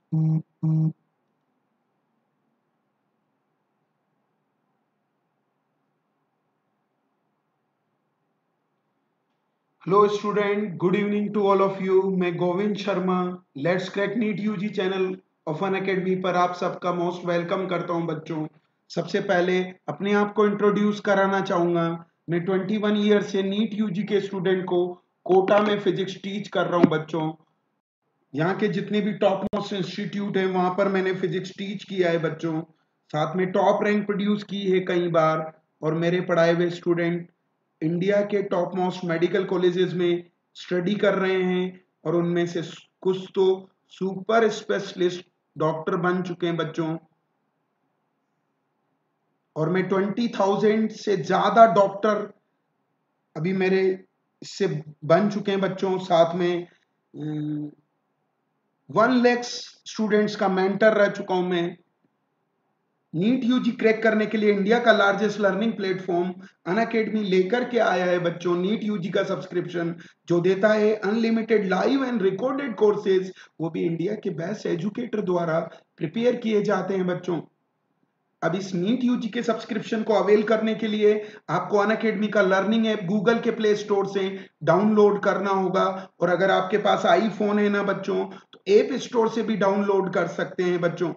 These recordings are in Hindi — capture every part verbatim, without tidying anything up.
Hello student, good evening to all of you. मैं Govind Sharma let's crack NEET UG channel of Unacademy पर आप सबका मोस्ट वेलकम करता हूं बच्चों। सबसे पहले अपने आप को इंट्रोड्यूस कराना चाहूंगा। मैं इक्कीस ईयर से नीट यूजी के स्टूडेंट को कोटा में फिजिक्स टीच कर रहा हूं बच्चों। यहाँ के जितने भी टॉप मोस्ट इंस्टीट्यूट है वहां पर मैंने फिजिक्स टीच किया है बच्चों। साथ में टॉप रैंक प्रोड्यूस की है कई बार। और मेरे पढ़ाए हुए स्टूडेंट इंडिया के टॉप मोस्ट मेडिकल कॉलेजेस में स्टडी कर रहे हैं और उनमें से कुछ तो सुपर स्पेशलिस्ट डॉक्टर बन चुके हैं बच्चों। और मैं ट्वेंटी थाउजेंड से ज्यादा डॉक्टर अभी मेरे इससे बन चुके हैं बच्चों। साथ में वन लैक्स स्टूडेंट्स का मेंटर रह चुका हूं मैं। नीट यूजी क्रैक करने के लिए इंडिया का लार्जेस्ट लर्निंग प्लेटफॉर्म अनअकैडमी लेकर के आया है बच्चों नीट यूजी का सब्सक्रिप्शन, जो देता है unlimited live and recorded courses, वो भी इंडिया के बेस्ट एजुकेटर द्वारा प्रिपेयर किए जाते हैं बच्चों। अब इस नीट यूजी के सब्सक्रिप्शन को अवेल करने के लिए आपको अनअकैडमी का लर्निंग ऐप गूगल के प्ले स्टोर से डाउनलोड करना होगा। और अगर आपके पास आईफोन है ना बच्चों, तो ऐप स्टोर से भी डाउनलोड कर सकते हैं बच्चों।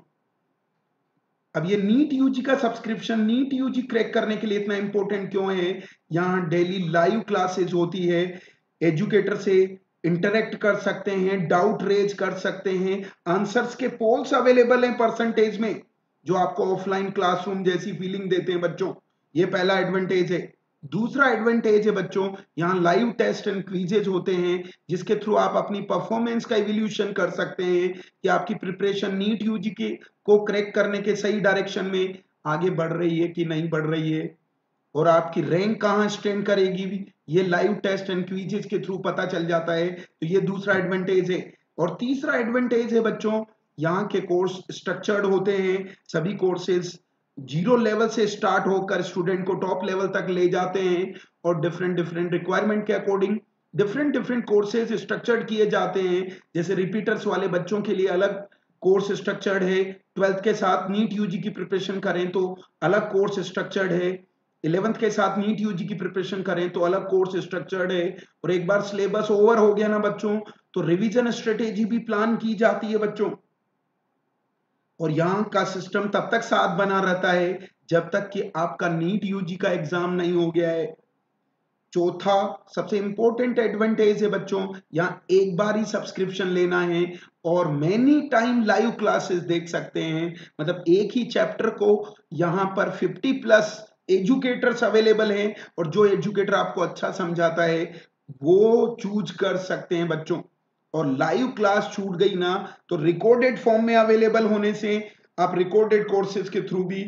अब ये नीट यूजी का सब्सक्रिप्शन नीट यूजी क्रैक करने के लिए इतना इंपॉर्टेंट क्यों है? यहाँ डेली लाइव क्लासेस होती है, एजुकेटर से इंटरेक्ट कर सकते हैं, डाउट रेज कर सकते हैं, आंसर्स के पोल्स अवेलेबल हैं परसेंटेज में, जो आपको ऑफलाइन क्लासरूम जैसी फीलिंग देते हैं बच्चों। ये पहला एडवांटेज है। दूसरा एडवांटेज है बच्चों, यहाँ लाइव टेस्ट एंड क्विजेज होते हैं, जिसके थ्रू आप अपनी परफॉर्मेंस का इवोल्यूशन कर सकते हैं कि आपकी प्रिपरेशन नीट यूजी के को क्रैक करने के सही डायरेक्शन में आगे बढ़ रही है कि नहीं बढ़ रही है, और आपकी रैंक कहाँ स्टैंड करेगी भी ये लाइव टेस्ट एंड क्विजेज के थ्रू पता चल जाता है। तो ये दूसरा एडवांटेज है। और तीसरा एडवांटेज है बच्चों, यहाँ के कोर्स स्ट्रक्चर्ड होते हैं। सभी कोर्सेज जीरो लेवल से स्टार्ट होकर स्टूडेंट को टॉप लेवल तक ले जाते हैं, और डिफरेंट डिफरेंट रिक्वायरमेंट के according different different courses structured किए जाते हैं। जैसे रिपीटर्स वाले बच्चों के लिए अलग कोर्स स्ट्रक्चर्ड है, ट्वेल्थ के साथ नीट यूजी की प्रिपरेशन करें तो अलग कोर्स स्ट्रक्चर्ड है, इलेवेंथ के साथ नीट यूजी की प्रिपरेशन करें तो अलग कोर्स स्ट्रक्चर्ड है। और एक बार सिलेबस ओवर हो गया ना बच्चों, तो रिवीजन स्ट्रेटेजी भी प्लान की जाती है बच्चों। और यहाँ का सिस्टम तब तक साथ बना रहता है जब तक कि आपका नीट यूजी का एग्जाम नहीं हो गया है। चौथा सबसे इंपॉर्टेंट एडवांटेज है बच्चों, यहाँ एक बार ही सब्सक्रिप्शन लेना है और मेनी टाइम लाइव क्लासेस देख सकते हैं। मतलब एक ही चैप्टर को यहाँ पर फिफ्टी प्लस एजुकेटर्स अवेलेबल हैं, और जो एजुकेटर आपको अच्छा समझाता है वो चूज कर सकते हैं बच्चों। और लाइव क्लास छूट गई ना, तो रिकॉर्डेड फॉर्म में अवेलेबल होने से आप रिकॉर्डेड कोर्सेज के थ्रू भी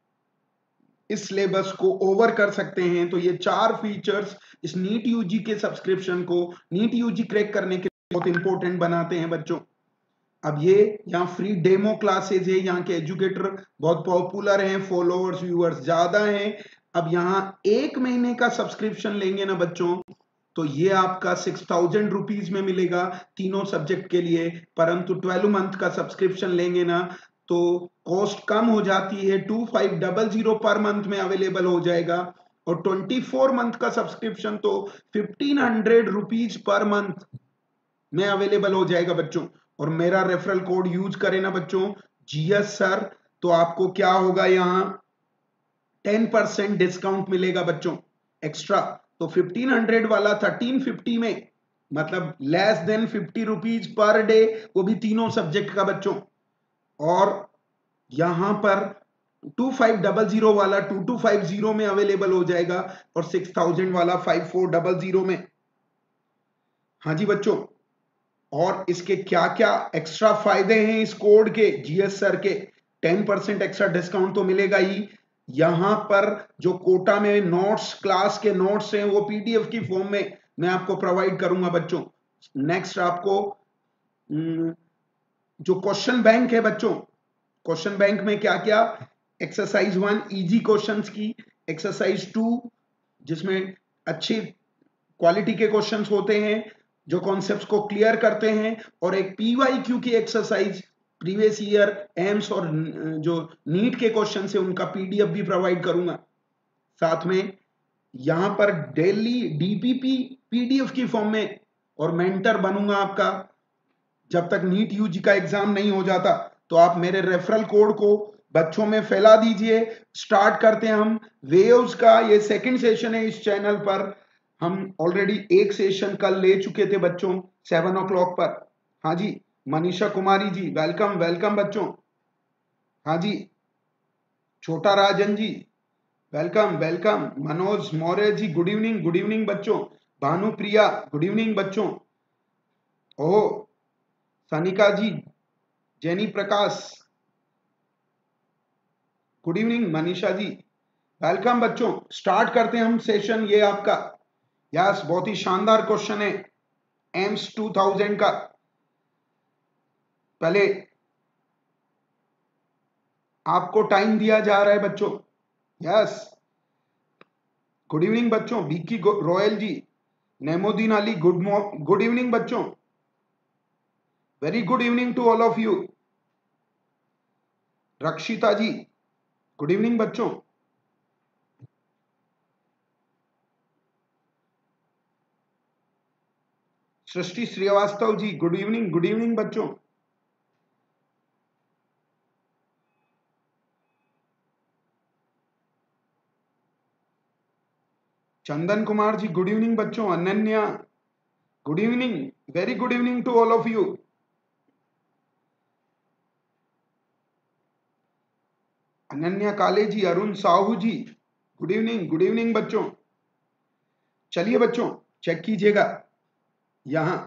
इस सिलेबस को ओवर कर सकते हैं। तो ये चार फीचर्स इस नीट यूजी के सब्सक्रिप्शन को नीट यूजी क्रैक करने के लिए बहुत इंपॉर्टेंट बनाते हैं बच्चों। अब ये यहाँ फ्री डेमो क्लासेज है, यहाँ के एजुकेटर बहुत पॉपुलर हैं, फॉलोअर्स व्यूअर्स ज्यादा हैं। अब यहाँ एक महीने का सब्सक्रिप्शन लेंगे ना बच्चों, तो ये आपका सिक्स थाउजेंड रुपीज में मिलेगा तीनों सब्जेक्ट के लिए। परंतु ट्वेल्व मंथ का सब्सक्रिप्शन लेंगे ना, तो कॉस्ट कम हो जाती है, two five double zero per month में अवेलेबल हो जाएगा। और ट्वेंटी फोर मंथ का सब्सक्रिप्शन तो fifteen hundred rupees per month में अवेलेबल हो जाएगा बच्चों। और मेरा रेफरल कोड यूज करें ना बच्चों, जीएस सर, तो आपको क्या होगा, यहाँ टेन परसेंट डिस्काउंट मिलेगा बच्चों एक्स्ट्रा। तो फिफ्टीन हंड्रेड वाला थर्टीन फिफ्टी में, मतलब less than fifty rupees per day, वो भी तीनों सब्जेक्ट का बच्चों। और यहां पर टू फाइव डबल जीरो वाला टू टू फाइव जीरो में अवेलेबल हो जाएगा, और सिक्स थाउजेंड वाला फाइव फोर डबल जीरो में। हाँ जी बच्चों, और इसके क्या क्या एक्स्ट्रा फायदे हैं इस कोड के, जीएस सर के? टेन परसेंट एक्स्ट्रा डिस्काउंट तो मिलेगा ही। यहां पर जो कोटा में नोट्स, क्लास के नोट्स हैं, वो पीडीएफ की फॉर्म में मैं आपको प्रोवाइड करूंगा बच्चों। नेक्स्ट आपको जो क्वेश्चन बैंक है बच्चों, क्वेश्चन बैंक में क्या क्या, एक्सरसाइज वन इजी क्वेश्चंस की, एक्सरसाइज टू जिसमें अच्छी क्वालिटी के क्वेश्चंस होते हैं जो कॉन्सेप्ट्स को क्लियर करते हैं, और एक पीवाईक्यू की एक्सरसाइज प्रीवियस ईयर एम्स और जो नीट के क्वेश्चन से उनका पीडीएफ भी प्रोवाइड करूंगा। साथ में यहां पर डेली डीपीपी पीडीएफ की फॉर्म में और मेंटर बनूंगा आपका जब तक नीट यूजी का एग्जाम नहीं हो जाता। तो आप मेरे रेफरल कोड को बच्चों में फैला दीजिए। स्टार्ट करते हैं हम वेव्स का। ये सेकंड सेशन है इस चैनल पर। हम ऑलरेडी एक सेशन कल ले चुके थे बच्चों सेवन ओ क्लॉक पर। हाँ जी, मनीषा कुमारी जी वेलकम वेलकम बच्चों। हाँ जी, Chhota Rajan ji welcome welcome. Manoj Maurya ji good evening good evening बच्चों। भानुप्रिया गुड इवनिंग बच्चों। Oh Sanika ji, Jenny Prakash good evening. Manisha ji welcome बच्चों। स्टार्ट करते हैं हम सेशन। ये आपका यस बहुत ही शानदार क्वेश्चन है एम्स टू थाउजेंड का। पहले आपको टाइम दिया जा रहा है बच्चों। यस गुड इवनिंग बच्चों। Biki Royal ji, Nemodin Ali good good evening बच्चों। Very good evening to all of you. Rakshita ji good evening बच्चों। Srishti Srivastava ji good evening good evening बच्चों। चंदन कुमार जी गुड इवनिंग बच्चों। Ananya good evening, very good evening to all of you. Ananya Kale ji, Arun Sahu ji good evening good evening बच्चों। चलिए बच्चों चेक कीजिएगा। यहां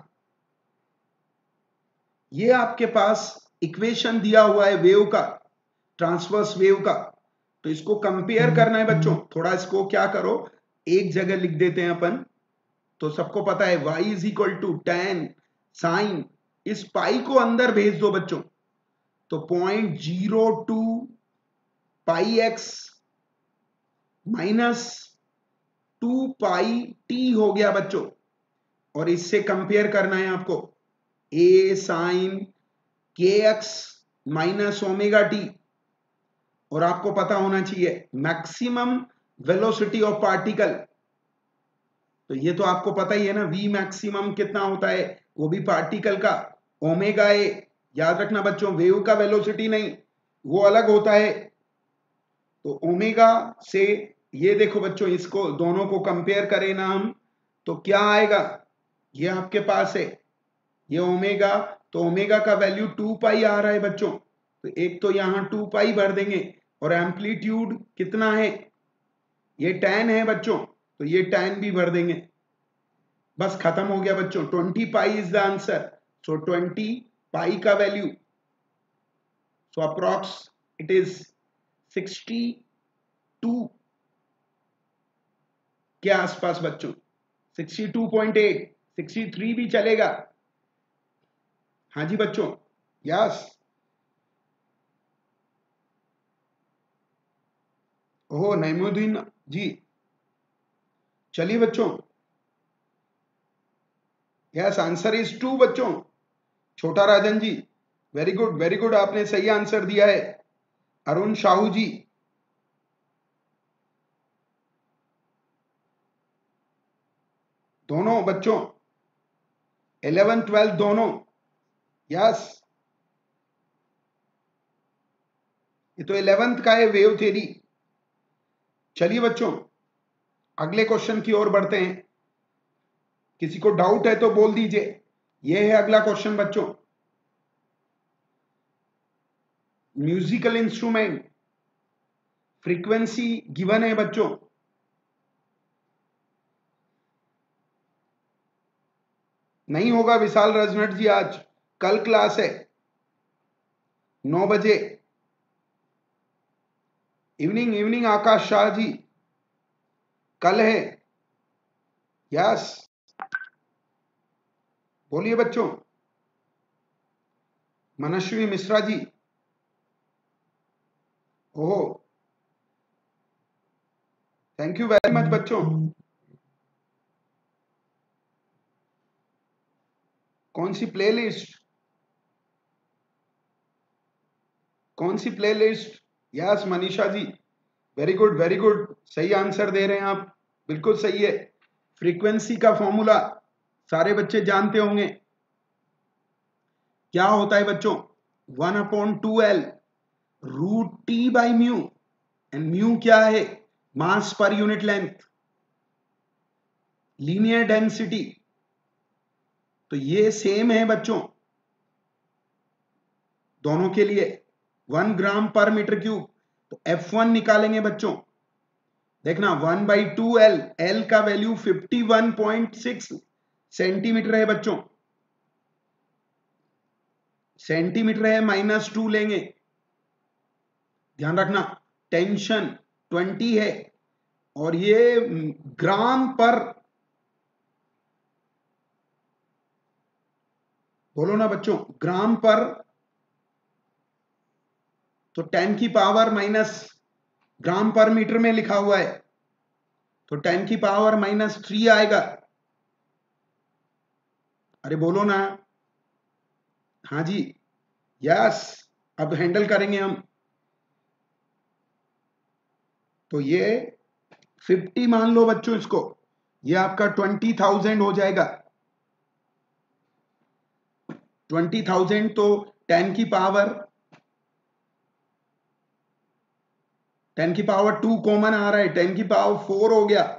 ये आपके पास इक्वेशन दिया हुआ है वेव का, ट्रांसवर्स वेव का। तो इसको कंपेयर करना है बच्चों। थोड़ा इसको क्या करो, एक जगह लिख देते हैं अपन। तो सबको पता है y is equal to ten sine, इस पाई को अंदर भेज दो बच्चों। तो point zero two pi x minus two pi t हो गया बच्चों। और इससे कंपेयर करना है आपको ए साइन के एक्स माइनस ओमेगा टी। और आपको पता होना चाहिए मैक्सिमम वेलोसिटी ऑफ पार्टिकल। तो ये तो आपको पता ही है ना, वी मैक्सिमम कितना होता है, वो भी पार्टिकल का ओमेगा ए। याद रखना बच्चों, वेव का वेलोसिटी नहीं, वो अलग होता है। तो ओमेगा से ये देखो बच्चों, इसको दोनों को कंपेयर करें ना हम, तो क्या आएगा, ये आपके पास है ये ओमेगा। तो ओमेगा का वैल्यू टू पाई आ रहा है बच्चों। तो एक तो यहां टू पाई भर देंगे। और एम्पलीट्यूड कितना है, ये टेन है बच्चों, तो ये टेन भी भर देंगे। बस खत्म हो गया बच्चों। Twenty pi is the answer. So twenty pi का value, so approx it is sixty two के आसपास बच्चों। Sixty two point eight, sixty three भी चलेगा। हाँ जी बच्चों, यस। ओह नईमुद्दीन जी, चलिए बच्चों, यस आंसर इज टू बच्चों। Chhota Rajan ji very good very good, आपने सही आंसर दिया है। अरुण साहू जी, दोनों बच्चों इलेवन ट्वेल्व दोनों, यस। ये तो इलेवेंथ का है वेव थ्योरी। चलिए बच्चों अगले क्वेश्चन की ओर बढ़ते हैं। किसी को डाउट है तो बोल दीजिए। ये है अगला क्वेश्चन बच्चों। म्यूजिकल इंस्ट्रूमेंट, फ्रीक्वेंसी गिवन है बच्चों। नहीं होगा विशाल रजनट जी आज, कल क्लास है नौ बजे। इवनिंग इवनिंग आकाश शाह जी, कल है। यस बोलिए बच्चों। Manasvi Mishra ji, oh thank you very much बच्चों। कौन सी प्लेलिस्ट, कौन सी playlist? Yes Manisha ji, very good very good, सही आंसर दे रहे हैं आप, बिल्कुल सही है। फ्रीक्वेंसी का फॉर्मूला सारे बच्चे जानते होंगे, क्या होता है बच्चों? One upon two L root T by mu, and mu क्या है? मास per unit length, linear density. तो ये सेम है बच्चों दोनों के लिए, one gram per meter cube. तो एफ वन निकालेंगे बच्चों, देखना one by two L, L का value fifty one point six centimeter है बच्चों, सेंटीमीटर है, माइनस टू लेंगे, ध्यान रखना। टेंशन ट्वेंटी है, और ये ग्राम पर, बोलो ना बच्चों, ग्राम पर। तो टेन की पावर माइनस, ग्राम पर मीटर में लिखा हुआ है, तो टेन की पावर माइनस थ्री आएगा। अरे बोलो ना, हाँ जी, यस। अब हैंडल करेंगे हम, तो ये फिफ्टी मान लो बच्चों इसको, ये आपका ट्वेंटी थाउजेंड हो जाएगा। ट्वेंटी थाउजेंड, तो टेन की पावर, टेन की पावर टू कॉमन आ रहा है, टेन की पावर फोर हो गया,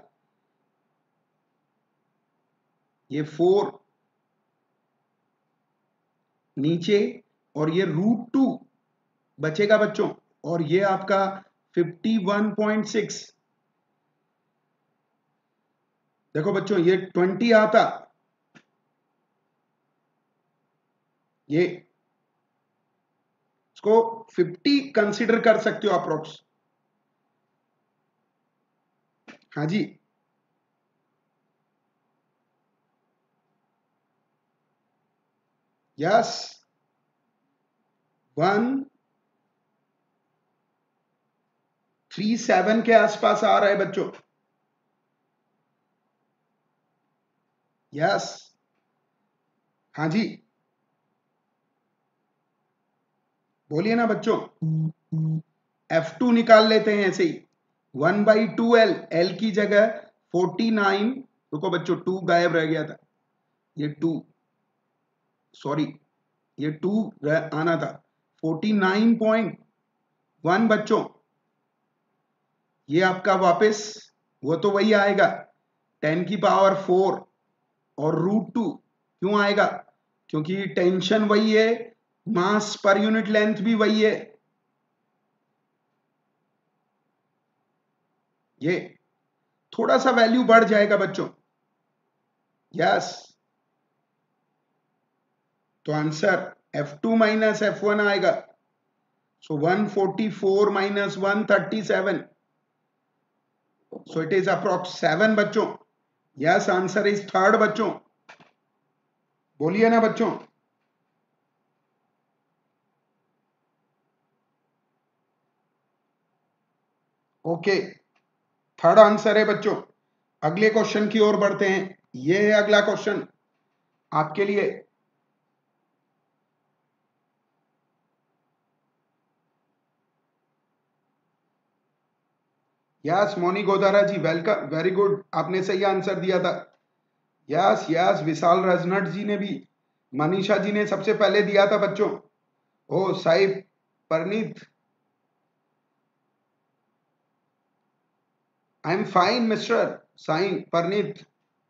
ये फोर नीचे, और ये रूट टू बचेगा बच्चों, और ये आपका फिफ्टी वन पॉइंट सिक्स। देखो बच्चों, ये ट्वेंटी आता, ये इसको फिफ्टी कंसीडर कर सकते हो अप्रोक्स। हाँ जी, यस, वन थ्री सेवन के आसपास आ रहा है बच्चों, यस, हाँ जी, बोलिए ना बच्चों। एफ टू निकाल लेते हैं ऐसे ही, one by two L, L की जगह फोर्टी नाइन, रुको बच्चों टू गायब रह गया था, ये टू, सॉरी, ये टू आना था, फोर्टी नाइन पॉइंट वन बच्चों, ये आपका वापस वो तो वही आएगा, टेन की पावर फोर और रूट टू। क्यों आएगा? क्योंकि टेंशन वही है, मास पर यूनिट लेंथ भी वही है, ये थोड़ा सा वैल्यू बढ़ जाएगा बच्चों, यस। तो answer F two minus F one आएगा, so one forty four minus one thirty seven, so it is approx seven बच्चों, यस, आंसर इज थर्ड बच्चों, बोलिए ना बच्चों। ओके, थर्ड आंसर है बच्चों। अगले क्वेश्चन की ओर बढ़ते हैं, ये है अगला क्वेश्चन आपके लिए। Yes Moni Godara ji, welcome, very good, आपने सही आंसर दिया था। यस यस, विशाल रजनट जी ने भी, मनीषा जी ने सबसे पहले दिया था बच्चों। Oh Sahib Parneet, I am fine mister साइन परनीत।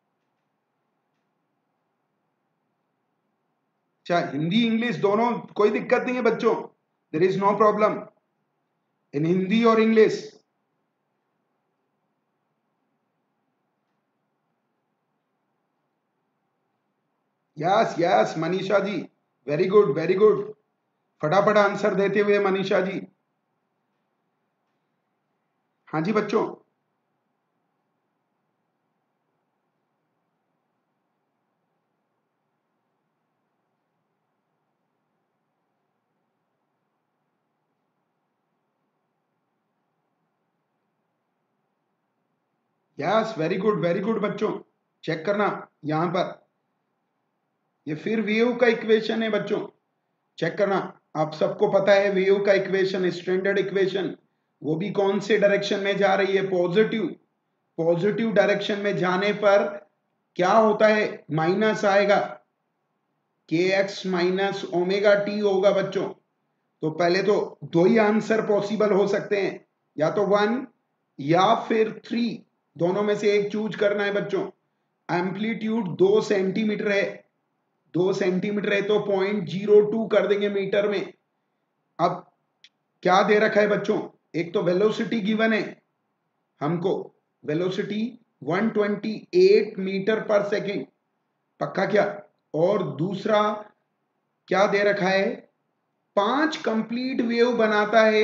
अच्छा, हिंदी इंग्लिश दोनों, कोई दिक्कत नहीं है बच्चों, there is no problem in Hindi और English. Yes yes Manisha ji, very good very good, फटाफट आंसर देते हुए मनीषा जी। हाँ जी बच्चों, yes, very good very good बच्चों, चेक करना यहां पर, ये फिर वेव का इक्वेशन है बच्चों, चेक करना, आप सबको पता है वेव का इक्वेशन, स्टैंडर्ड इक्वेशन, वो भी कौन से डायरेक्शन में जा रही है? पॉजिटिव। पॉजिटिव डायरेक्शन में जाने पर क्या होता है? माइनस आएगा, के एक्स माइनस ओमेगा टी होगा बच्चों। तो पहले तो दो ही आंसर पॉसिबल हो सकते हैं, या तो वन या फिर थ्री, दोनों में से एक चूज करना है बच्चों। एम्पलीट्यूड दो सेंटीमीटर है, दो सेंटीमीटर है तो पॉइंट जीरो टू कर देंगे मीटर में। अब क्या दे रखा है बच्चों? एक तो वेलोसिटी गिवन है हमको, velocity one twenty eight meter per second, पक्का क्या? और दूसरा क्या दे रखा है? पांच कंप्लीट वेव बनाता है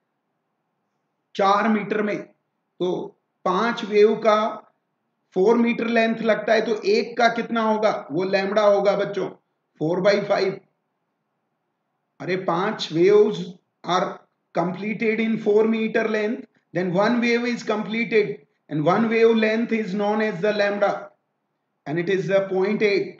चार मीटर में, तो पांच वेव का फोर मीटर लेंथ लगता है, तो एक का कितना होगा? वो लैम्बडा होगा बच्चों, फोर बाई फाइव। अरे पांच waves are completed in four meter length, then one wave is completed and one wave length is known as the lambda and it is the zero point eight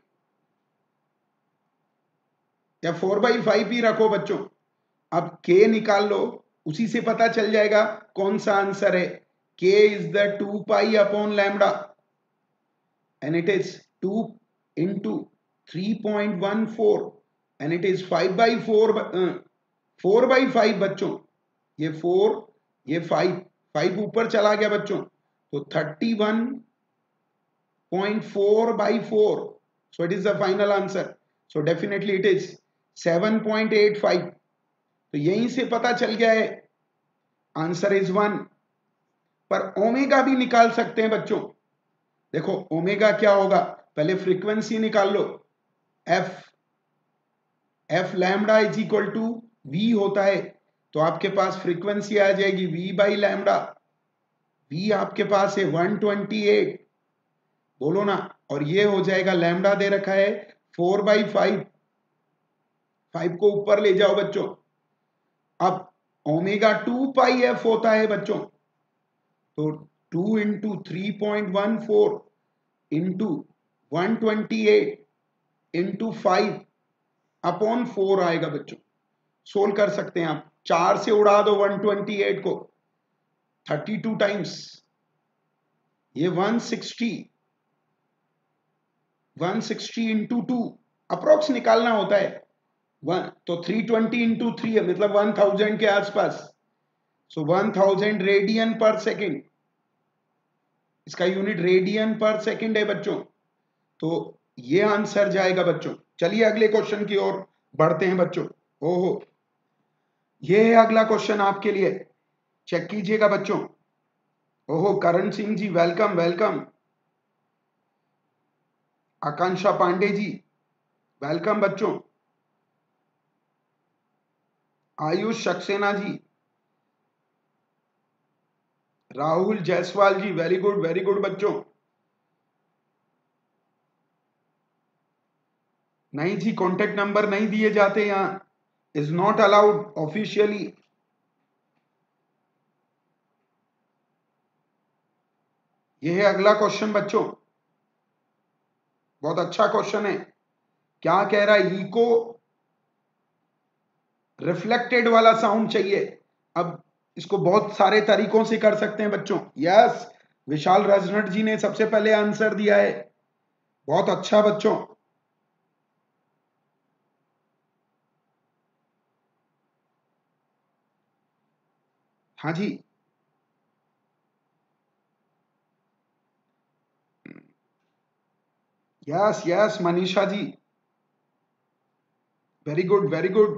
या फोर बाई फाइव ही रखो बच्चों। अब k निकाल लो, उसी से पता चल जाएगा कौन सा आंसर है। k is the two pi upon lambda and it is two into three point one four and it is five by four, four by five बच्चों। ये फोर, ये फाइव, फाइव ऊपर चला गया बच्चों, तो thirty one point four by four, so it is the final answer, so definitely it is seven point eight five. तो यहीं से पता चल गया है आंसर इज वन। पर ओमेगा भी निकाल सकते हैं बच्चों। देखो ओमेगा क्या होगा, पहले फ्रीक्वेंसी निकाल लो, F F lambda is equal to V होता है, तो आपके पास फ्रीक्वेंसी आ जाएगी v बाई लैम्बडा। v आपके पास है वन ट्वेंटी एट, बोलो ना, और ये हो जाएगा लैम्बडा दे रखा है फोर बाई फाइव, फाइव को ऊपर ले जाओ बच्चों। अब ओमेगा टू पाई एफ होता है बच्चों, तो two into three point one four into one twenty eight into five upon four आएगा बच्चों। सोल्व कर सकते हैं आप, चार से उड़ा दो वन ट्वेंटी एट को, थर्टी टू टाइम्स, ये one sixty, one sixty into two approx निकालना होता है वन, तो थ्री ट्वेंटी इंटू थ्री है, मतलब वन थाउजेंड के आसपास, so one thousand radian per second, इसका यूनिट रेडियन पर सेकेंड है बच्चों। तो ये आंसर जाएगा बच्चों। चलिए अगले क्वेश्चन की ओर बढ़ते हैं बच्चों। ओहो, ये है अगला क्वेश्चन आपके लिए, चेक कीजिएगा बच्चों। ओहो Karan Singh ji welcome welcome, Akanksha Pandey ji welcome बच्चों, Ayush Saxena ji, Rahul Jaiswal ji very good very good बच्चों। नहीं जी, कॉन्टेक्ट नंबर नहीं दिए जाते यहां, इज नॉट अलाउड ऑफिशियली। यह है अगला क्वेश्चन बच्चों, बहुत अच्छा क्वेश्चन है। क्या कह रहा है? इको रिफ्लेक्टेड वाला साउंड चाहिए। अब इसको बहुत सारे तरीकों से कर सकते हैं बच्चों। यस, विशाल रजनट जी ने सबसे पहले आंसर दिया है, बहुत अच्छा बच्चों। हाँ जी, yes yes Manisha ji, very good very good.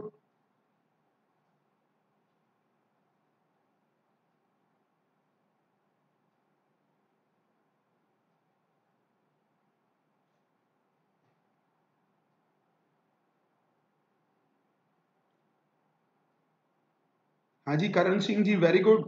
हाँ जी करण सिंह जी वेरी गुड।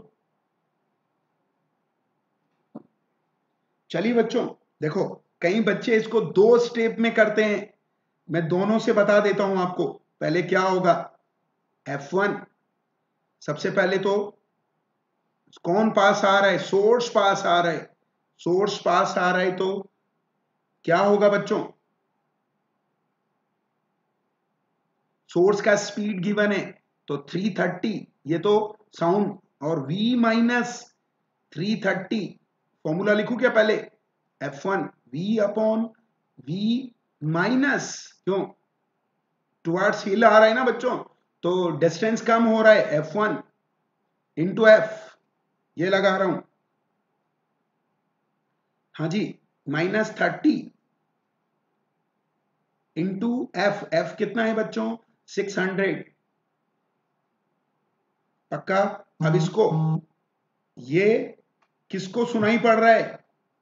चलिए बच्चों, देखो कई बच्चे इसको दो स्टेप में करते हैं, मैं दोनों से बता देता हूं आपको। पहले क्या होगा, एफ वन, सबसे पहले तो कौन पास आ रहा है? सोर्स पास आ रहा है, सोर्स पास आ रहा है तो क्या होगा बच्चों? सोर्स का स्पीड गिवन है तो थ्री थर्टी, ये तो साउंड, और v minus three thirty, formula लिखूं क्या पहले, F one v upon v minus, क्यों टुवर्ड्स हिल आ रहा है ना बच्चों, तो डिस्टेंस कम हो रहा है, एफ वन इंटू एफ, ये लगा रहा हूं, हाँ जी, minus thirty into F, F कितना है बच्चों, सिक्स हंड्रेड, पक्का। अब इसको, ये किसको सुनाई पड़ रहा है,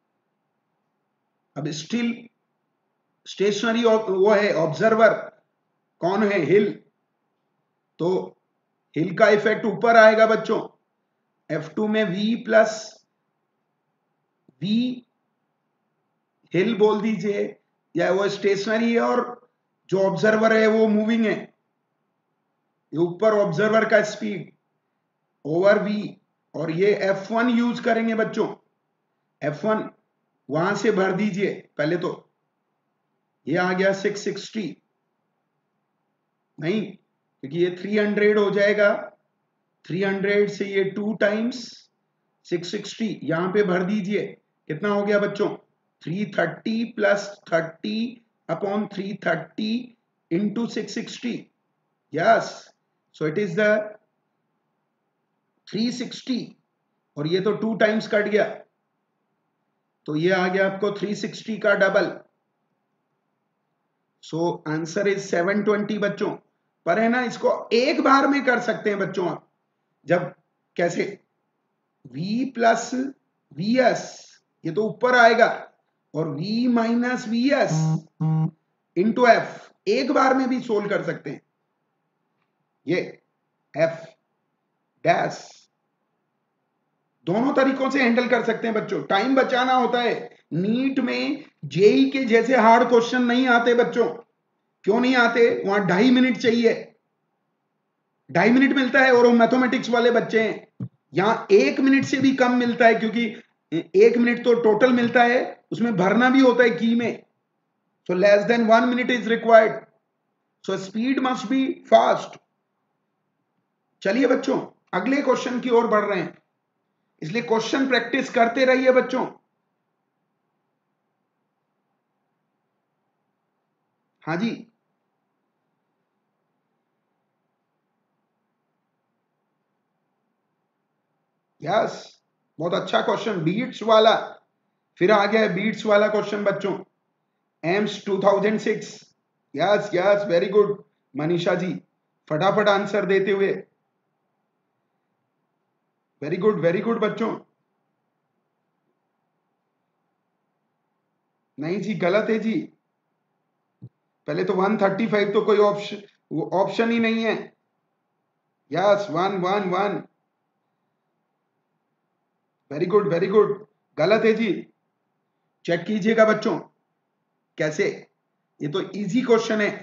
अब स्टिल स्टेशनरी वो है ऑब्जर्वर, कौन है, हिल, तो हिल का इफेक्ट ऊपर आएगा बच्चों, एफ टू में v प्लस v हिल बोल दीजिए, या वो स्टेशनरी है और जो ऑब्जर्वर है वो मूविंग है, ये ऊपर ऑब्जर्वर का स्पीड ओवर v, और ये एफ वन यूज करेंगे बच्चों, एफ वन वहां से भर दीजिए पहले, तो ये आ गया सिक्स सिक्सटी, नहीं क्योंकि ये थ्री हंड्रेड हो जाएगा, थ्री हंड्रेड से ये टू टाइम्स सिक्स सिक्सटी, यहां पे भर दीजिए, कितना हो गया बच्चों, three thirty plus thirty upon three thirty into six sixty, yes, so it is the three sixty, और ये तो टू टाइम्स कट गया, तो ये आ गया आपको थ्री सिक्सटी का double, so answer is seven twenty बच्चों, पर है ना इसको एक बार में कर सकते हैं बच्चों आप, जब कैसे, v प्लस वी एस, ये तो ऊपर आएगा, और v minus V S into F, एक बार में भी सोल्व कर सकते हैं, ये f डैश, दोनों तरीकों से हैंडल कर सकते हैं बच्चों, टाइम बचाना होता है, नीट में जेई के जैसे हार्ड क्वेश्चन नहीं आते बच्चों, क्यों नहीं आते, वहां ढाई मिनट चाहिए, ढाई मिनट मिलता है, और वो मैथमेटिक्स वाले बच्चे हैं, यहां एक मिनट से भी कम मिलता है, क्योंकि एक मिनट तो टोटल मिलता है, उसमें भरना भी होता है की में, so less than one minute is required, so speed must be fast. चलिए बच्चों अगले क्वेश्चन की ओर बढ़ रहे हैं, इसलिए क्वेश्चन प्रैक्टिस करते रहिए बच्चों, हाँ जी, यस, बहुत अच्छा क्वेश्चन, बीट्स वाला, फिर आ गया है बीट्स वाला क्वेश्चन बच्चों, AIIMS two thousand six, yes yes, very good Manisha ji, फटाफट आंसर देते हुए, वेरी गुड वेरी गुड बच्चों, नहीं जी गलत है जी, पहले तो वन थर्टी फाइव तो कोई ऑप्शन ऑप्शन ही नहीं है, yes one one one, very good very good, गलत है जी, चेक कीजिएगा बच्चों, कैसे, ये तो इजी क्वेश्चन है,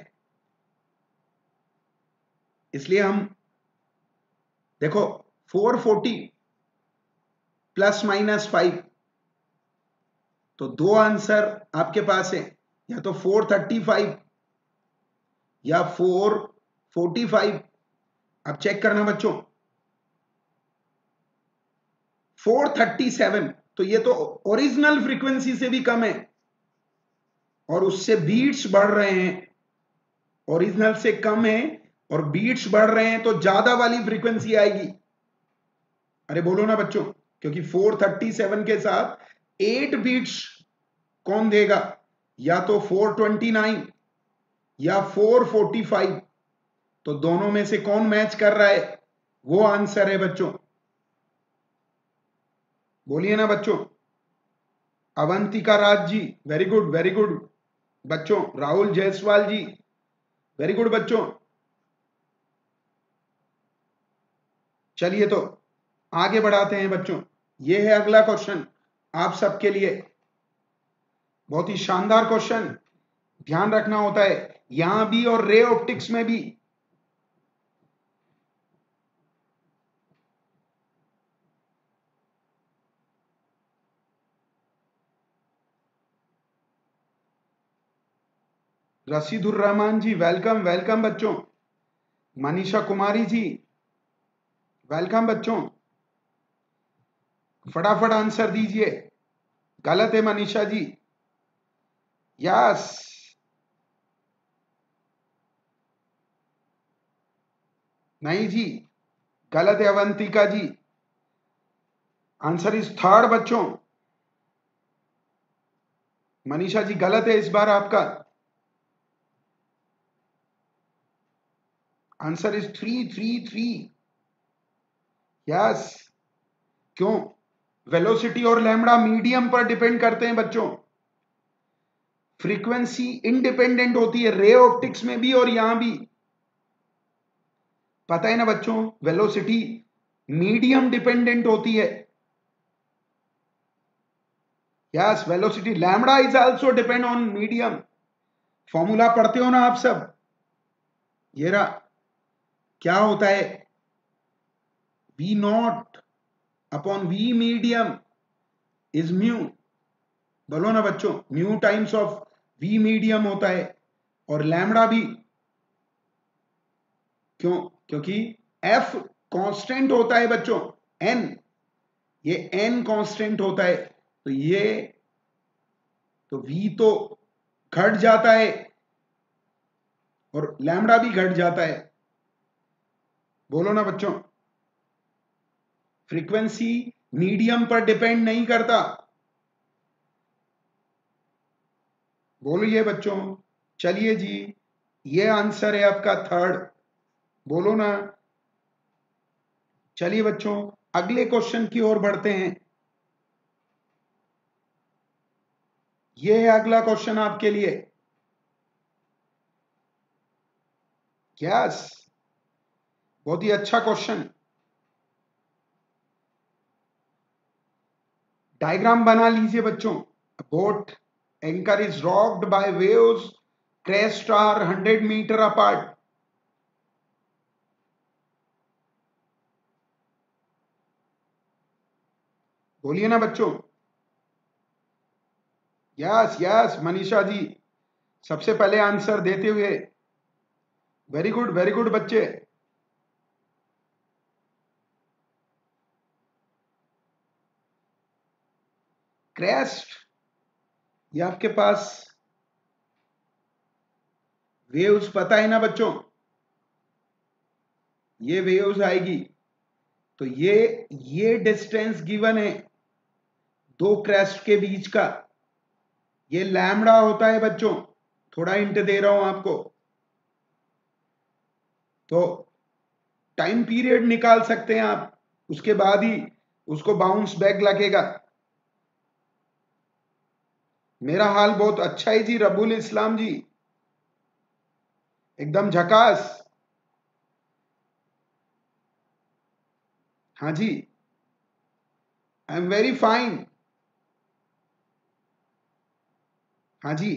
इसलिए हम देखो four forty plus minus five, तो दो आंसर आपके पास है, या तो फोर थर्टी फाइव या फोर फोर्टी फाइव, अब चेक करना बच्चों, फोर थर्टी सेवन, तो ये तो ओरिजिनल फ्रीक्वेंसी से भी कम है, और उससे बीट्स बढ़ रहे हैं, ओरिजिनल से कम है और बीट्स बढ़ रहे हैं, तो ज्यादा वाली फ्रीक्वेंसी आएगी, अरे बोलो ना बच्चों, क्योंकि फोर थर्टी सेवन के साथ एट बीट्स कौन देगा, या तो फोर ट्वेंटी नाइन या फोर फोर्टी फाइव, तो दोनों में से कौन मैच कर रहा है, वो आंसर है बच्चों, बोलिए ना बच्चों, Avantika Raj ji, very good very good बच्चों, राहुल जायसवाल जी, वेरी गुड बच्चों, चलिए तो आगे बढ़ाते हैं बच्चों, ये है अगला क्वेश्चन आप सबके लिए, बहुत ही शानदार क्वेश्चन, ध्यान रखना होता है यहां भी और रे ऑप्टिक्स में भी, रशीदुर रहमान जी वेलकम वेलकम बच्चों, मनीषा कुमारी जी, वेलकम बच्चों, फटाफट आंसर दीजिए। गलत है मनीषा जी। यस, नहीं जी, गलत है Avantika ji. Answer is third बच्चों। मनीषा जी गलत है इस बार आपका। Answer is three three three. Yes, क्यों? वेलोसिटी और लैम्बडा मीडियम पर डिपेंड करते हैं बच्चों। फ्रीक्वेंसी इंडिपेंडेंट होती है रे ऑप्टिक्स में भी और यहां भी, पता है ना बच्चों। वेलोसिटी मीडियम डिपेंडेंट होती है। Yes, velocity lambda is also depend on medium. Formula पढ़ते हो ना आप सब। ये रहा, क्या होता है, V not upon V medium is mu. बोलो ना बच्चों, mu times of V medium होता है। और लैम्बडा भी, क्यों? क्योंकि एफ कांस्टेंट होता है बच्चों, एन, ये एन कांस्टेंट होता है, तो ये तो वी तो घट जाता है और लैम्बडा भी घट जाता है। बोलो ना बच्चों, फ्रीक्वेंसी मीडियम पर डिपेंड नहीं करता। बोलिए बच्चों, चलिए जी, ये आंसर है आपका थर्ड। बोलो ना। चलिए बच्चों, अगले क्वेश्चन की ओर बढ़ते हैं। ये है अगला क्वेश्चन आपके लिए। यस, बहुत ही अच्छा क्वेश्चन। डायग्राम बना लीजिए बच्चों। Boat anchor is rocked by waves, crest are hundred meter apart. बोलिए ना बच्चों। यस यस, मनीषा जी सबसे पहले आंसर देते हुए, वेरी गुड वेरी गुड बच्चे। क्रेस्ट, ये आपके पास वेव्स पता है ना बच्चों, ये वेव्स आएगी, तो ये ये डिस्टेंस गिवन है दो क्रेस्ट के बीच का, ये लैम्बडा होता है बच्चों। थोड़ा हिंट दे रहा हूं आपको। तो टाइम पीरियड निकाल सकते हैं आप, उसके बाद ही उसको बाउंस बैक लगेगा। मेरा हाल बहुत अच्छा है जी, रबुल इस्लाम जी, एकदम झकास। हाँ जी, आई एम वेरी फाइन। हाँ जी,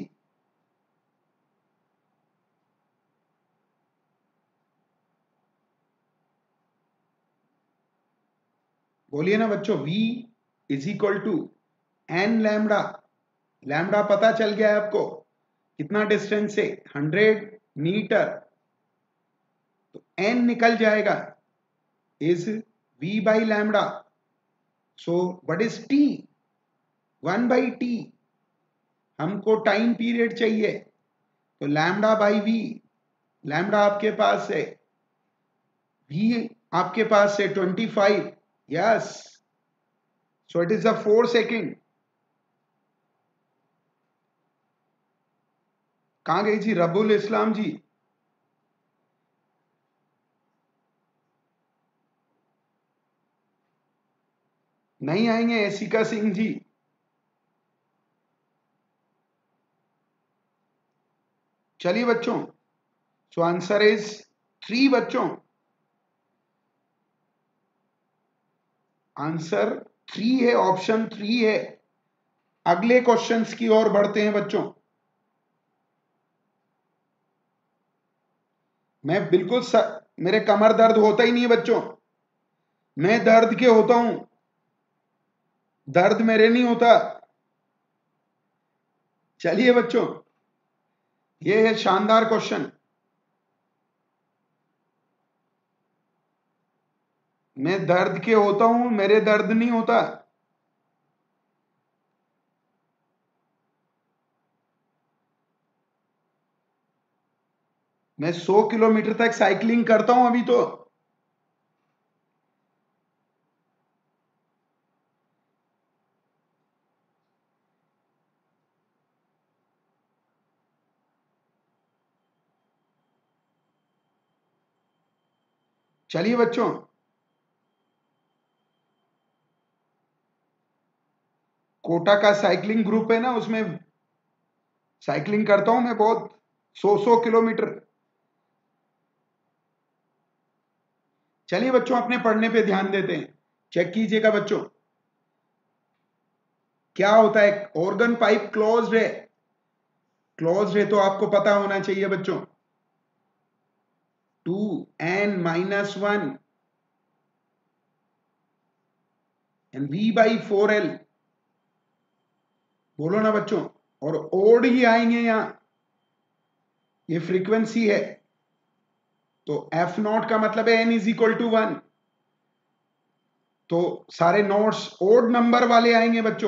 बोलिए ना बच्चों। V is equal to N lambda. Lambda पता चल गया है आपको, कितना डिस्टेंस है, हंड्रेड मीटर, तो एन निकल जाएगा is V by lambda. So what is T? One by T. हमको टाइम पीरियड चाहिए, तो लैम्बडा बाई वी। लैम्बडा आपके पास है, वी आपके पास है twenty five. Yes, so it is a four second. कहां गई जी रबुल इस्लाम जी? नहीं आएंगे एसिका सिंह जी। चलिए बच्चों, सो आंसर इज थ्री बच्चों। आंसर थ्री है, ऑप्शन थ्री है। अगले क्वेश्चंस की ओर बढ़ते हैं बच्चों। मैं बिल्कुल स... मेरे कमर दर्द होता ही नहीं है बच्चों, मैं दर्द के होता हूं, दर्द मेरे नहीं होता। चलिए बच्चों, ये है शानदार क्वेश्चन। मैं दर्द के होता हूं, मेरे दर्द नहीं होता। मैं सौ किलोमीटर तक साइकिलिंग करता हूं अभी तो। चलिए बच्चों, कोटा का साइकिलिंग ग्रुप है ना, उसमें साइकिलिंग करता हूं मैं बहुत, सौ सौ किलोमीटर। चलिए बच्चों, अपने पढ़ने पे ध्यान देते हैं। चेक कीजिएगा बच्चों, क्या होता है। ऑर्गन पाइप क्लोज्ड है, क्लोज्ड है तो आपको पता होना चाहिए बच्चों। Two N minus one and V by four L. बोलो ना बच्चों, और ओड ही आएंगे यहां, ये फ्रीक्वेंसी है। तो एफ नॉट का मतलब है N is equal to one, तो सारे नोट्स ओड नंबर वाले आएंगे बच्चों।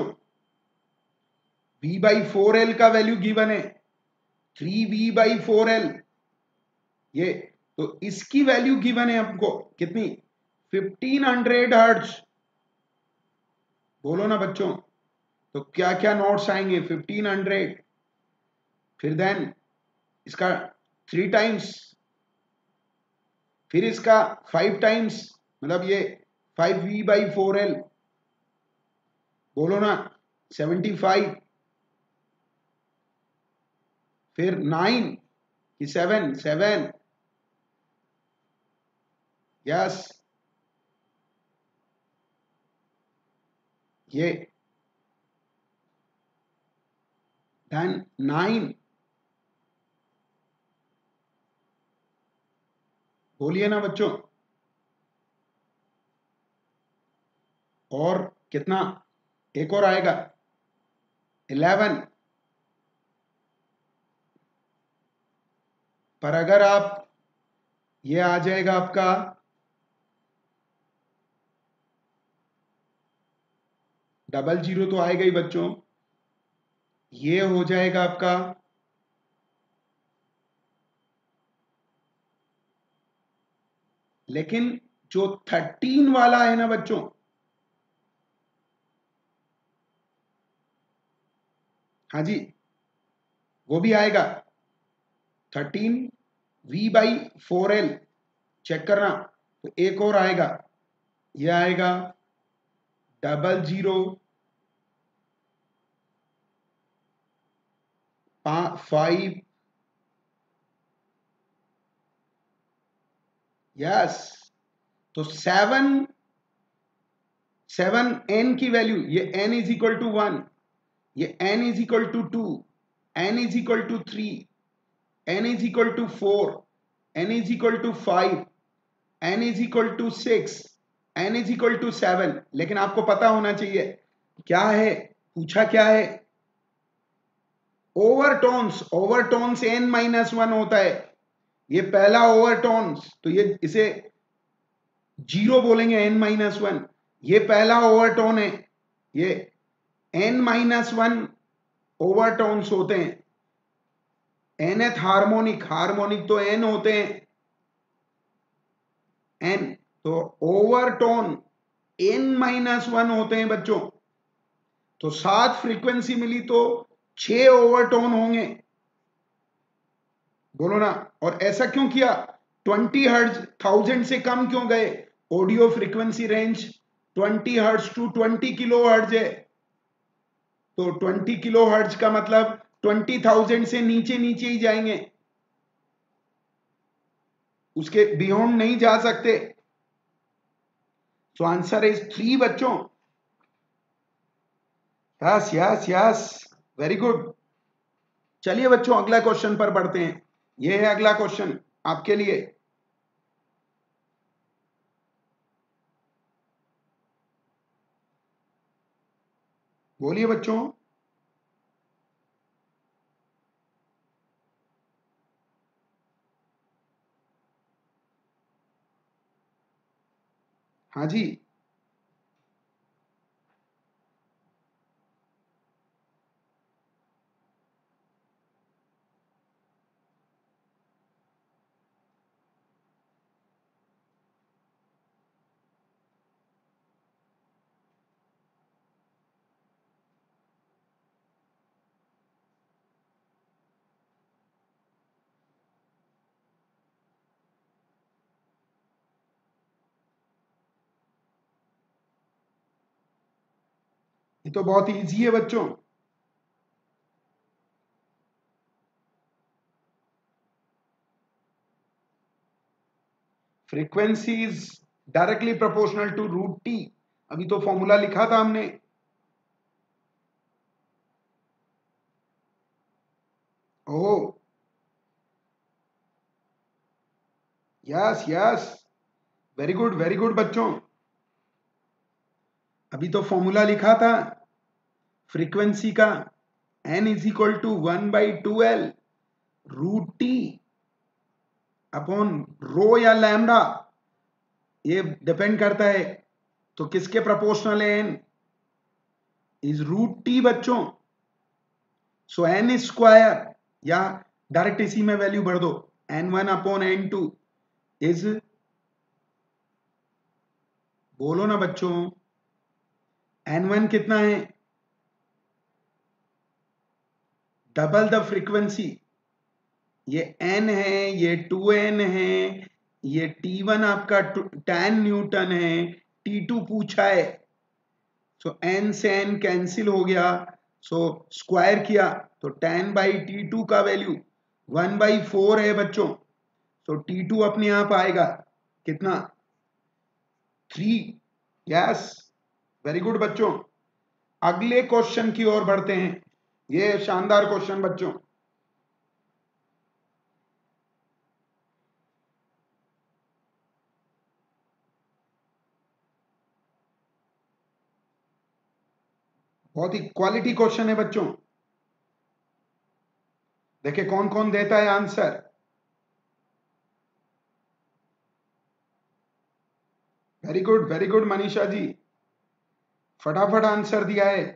v बाई फोर एल का वैल्यू गिवन है three V by four L, ये तो इसकी वैल्यू गिवन है आपको कितनी, फिफ्टीन हंड्रेड हर्ट्ज। बोलो ना बच्चों, तो क्या क्या नोट्स आएंगे, फिफ्टीन हंड्रेड, फिर देन इसका थ्री टाइम्स, फिर इसका फाइव टाइम्स, मतलब ये five V by four L. बोलो ना, सेवेंटी फाइव, फिर नाइन कि सेवन, सेवन, यस, ये देन नाइन, बोलिए ना बच्चों, और कितना, एक और आएगा इलेवन। पर अगर आप, ये आ जाएगा आपका डबल जीरो तो आएगा ही बच्चों, ये हो जाएगा आपका लेकिन जो थर्टीन वाला है ना बच्चों, हाँ जी, वो भी आएगा thirteen V by four L. Check करना, तो एक और आएगा, ये आएगा डबल जीरो फाइव, यस, तो सेवन, सेवन एन की वैल्यू, ये N is equal to one, ये N is equal to two, N is equal to three, N is equal to four, N is equal to five, N is equal to six, N is equal to seven. लेकिन आपको पता होना चाहिए क्या है, पूछा क्या है, overtones, overtones N minus one होता है, ये पहला ओवरटोन्स, तो ये इसे जीरो बोलेंगे, एन माइनस वन, ये पहला ओवरटोन है, ये एन माइनस वन ओवरटोन्स होते हैं। एनथ हार्मोनिक, हार्मोनिक तो एन होते हैं, एन, तो ओवरटोन एन माइनस वन होते हैं बच्चों। तो सात फ्रीक्वेंसी मिली तो छह ओवरटोन होंगे। बोलो ना, और ऐसा क्यों किया, ट्वेंटी हर्ट्ज, थाउजेंड से कम क्यों गए, audio frequency range twenty hertz to twenty kilo hertz है, तो ट्वेंटी किलो हर्ट्ज का मतलब ट्वेंटी थाउजेंड से नीचे नीचे ही जाएंगे, उसके बियॉन्ड नहीं जा सकते। तो आंसर इज थ्री बच्चों। Yes yes yes, very good. चलिए बच्चों, अगला क्वेश्चन पर बढ़ते हैं। यह है अगला क्वेश्चन आपके लिए। बोलिए बच्चों, हाँ जी, ये तो बहुत इजी है बच्चों। Frequency is directly proportional to root T. अभी तो फॉर्मूला लिखा था हमने। Oh, yes yes, very good very good बच्चों। अभी तो फॉर्मूला लिखा था फ्रीक्वेंसी का, N is equal to one by two L root T upon rho या लैम्डा, ये डिपेंड करता है तो किसके प्रोपोर्शनल है, एन इज रूट टी बच्चों। सो एन स्क्वायर, या डायरेक्ट इसी में वैल्यू भर दो, N one upon N two is, बोलो ना बच्चों, एन वन कितना है, डबल द फ्रीक्वेंसी। ये n है, ये टू एन है, ये टी वन आपका टेन न्यूटन है, टी टू पूछा है। सो so, n से n कैंसिल हो गया, सो so, स्क्वायर किया तो टेन बाई टी टू का वैल्यू वन बाई फोर है बच्चों। सो टी टू अपने आप आएगा कितना, थ्री। यस, वेरी गुड बच्चों। अगले क्वेश्चन की ओर बढ़ते हैं। ये शानदार क्वेश्चन बच्चों। बहुत ही क्वालिटी क्वेश्चन है बच्चों। देखिए कौन कौन देता है answer. Very good very good Manisha ji, फटाफट आंसर दिया है।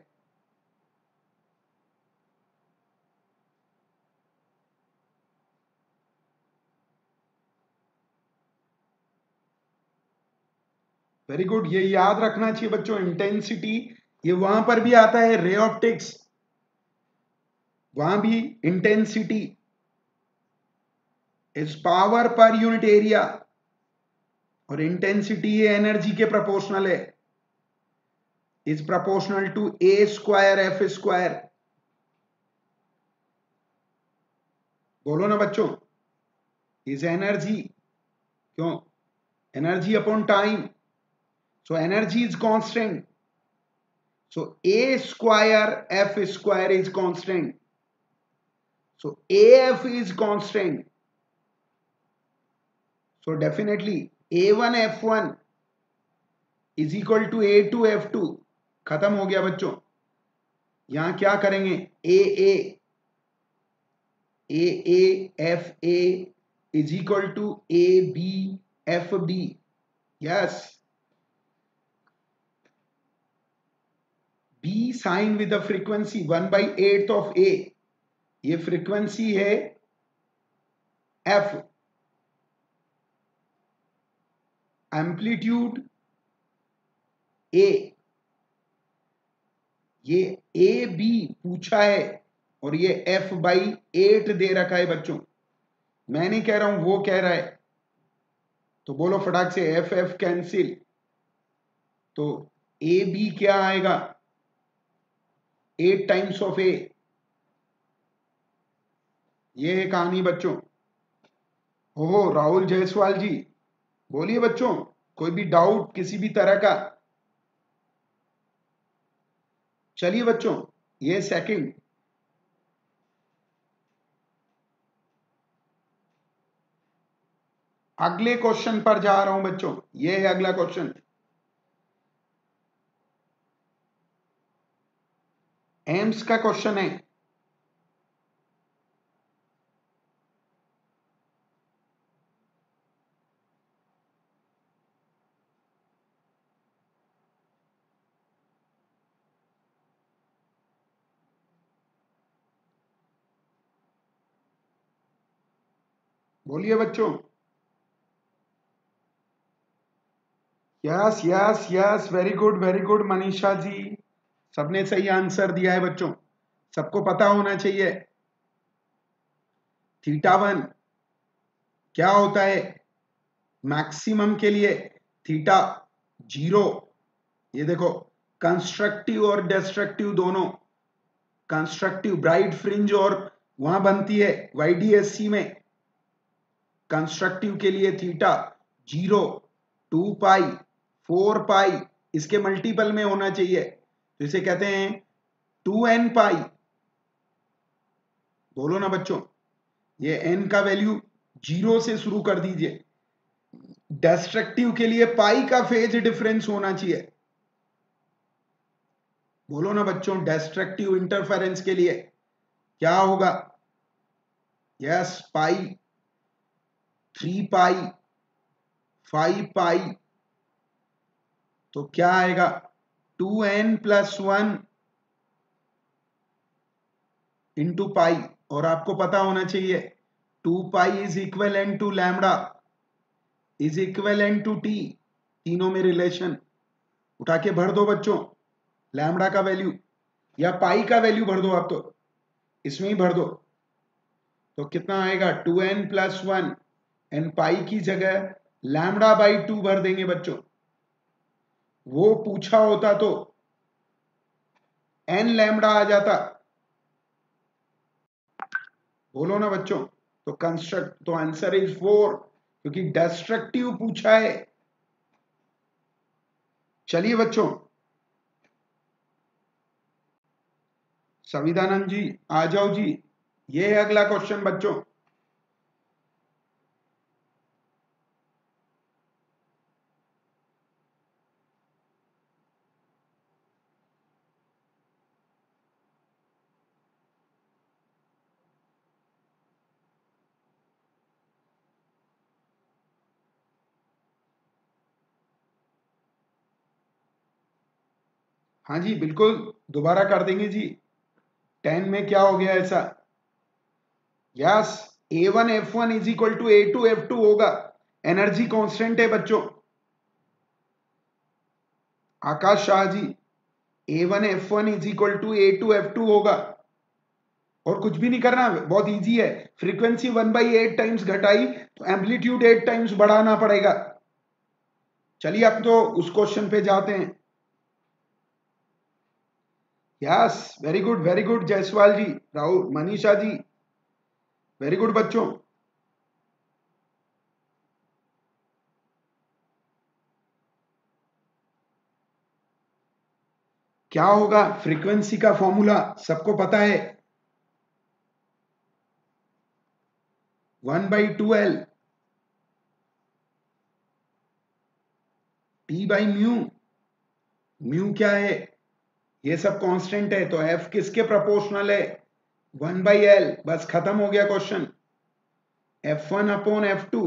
वेरी गुड, ये याद रखना चाहिए बच्चों, इंटेंसिटी ये वहां पर भी आता है, रे ऑप्टिक्स, वहां भी intensity is power per unit area, और इंटेंसिटी ये एनर्जी के प्रोपोर्शनल है, is proportional to A square F square. बोलो ना बच्चों, इज एनर्जी, क्यों, energy upon time, so energy is constant, so A square F square is constant, so F is constant, so definitely A one F one is equal to A two F two. खत्म हो गया बच्चों। यहां क्या करेंगे, A A A A F A is equal to A B F B. Yes, B sine with the frequency one by eight of A, ये फ्रीक्वेंसी है एफ, एम्पलीट्यूड ए, ये ए बी पूछा है, और ये एफ बाई एट दे रखा है बच्चों। मैं नहीं कह रहा हूं, वो कह रहा है, तो बोलो फटाक से, एफ एफ कैंसिल, तो ए बी क्या आएगा, एट टाइम्स ऑफ ए। ये है कहानी बच्चों। ओहो, राहुल जायसवाल जी, बोलिए बच्चों, कोई भी डाउट किसी भी तरह का। चलिए बच्चों, ये सेकंड, अगले क्वेश्चन पर जा रहा हूं बच्चों। ये है अगला क्वेश्चन, एम्स का क्वेश्चन है। बोलिए बच्चों। Yes yes yes, very good very good Manisha ji, सबने सही आंसर दिया है बच्चों। सबको पता होना चाहिए थीटा वन क्या होता है मैक्सिमम के लिए। थीटा जीरो, ये देखो कंस्ट्रक्टिव और डिस्ट्रक्टिव दोनों, कंस्ट्रक्टिव ब्राइट फ्रिंज और वहां बनती है वाईडीएससी में। कंस्ट्रक्टिव के लिए theta zero, two pi, four pi, इसके मल्टीपल में होना चाहिए, तो इसे कहते हैं टू एन पाई। बोलो ना बच्चों, ये एन का वैल्यू जीरो से शुरू कर दीजिए। डिस्ट्रक्टिव के लिए पाई का फेज डिफरेंस होना चाहिए। बोलो ना बच्चों, डिस्ट्रक्टिव इंटरफेरेंस के लिए क्या होगा? Yes, pi, three pi, five pi, तो क्या आएगा? Two N plus one into pi. और आपको पता होना चाहिए two pi is equal N to lambda is equal N to T, तीनों में रिलेशन उठा के भर दो बच्चों। लैम्डा का वैल्यू या पाई का वैल्यू भर दो, आप तो इसमें ही भर दो, तो कितना आएगा? Two N plus one, N pi की जगह लैम्डा बाई टू भर देंगे बच्चों। वो पूछा होता तो एन लैम्डा आ जाता। बोलो ना बच्चों, तो कंस्ट्रक्ट, तो आंसर इज फोर, क्योंकि डिस्ट्रक्टिव पूछा है। चलिए बच्चों, संविधानंद जी आ जाओ जी, ये है अगला क्वेश्चन बच्चों। हाँ जी बिल्कुल, दोबारा कर देंगे जी। टेन में क्या हो गया ऐसा? Yes, A one F one is equal to A two F two होगा। एनर्जी कांस्टेंट है बच्चों। Akash Shah ji, A one F one is equal to A two F two होगा, और कुछ भी नहीं करना, बहुत इजी है। Frequency one by eight times घटाई तो एम्पलीट्यूड एट टाइम्स बढ़ाना पड़ेगा। चलिए अब तो उस क्वेश्चन पे जाते हैं। Yes, very good very good Jaiswal ji, Rahul, Manisha ji, very good बच्चों। क्या होगा फ्रीक्वेंसी का फॉर्मूला? सबको पता है, one by two L T by mu. Mu क्या है? ये सब कांस्टेंट है, तो एफ किसके प्रोपोर्शनल है? वन बाई एल, बस खत्म हो गया question. F one upon F two